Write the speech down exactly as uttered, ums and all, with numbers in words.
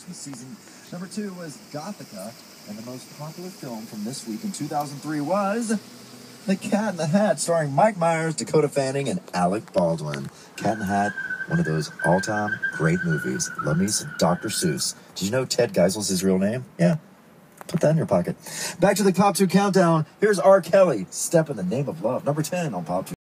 Christmas season. Number two was Gothica, and the most popular film from this week in two thousand three was The Cat in the Hat, starring Mike Myers, Dakota Fanning, and Alec Baldwin. Cat in the Hat, one of those all-time great movies. Love me some Doctor Seuss. Did you know Ted Geisel's his real name? Yeah. Put that in your pocket. Back to the Pop two Countdown. Here's R. Kelly, Step in the Name of Love. Number ten on Pop two.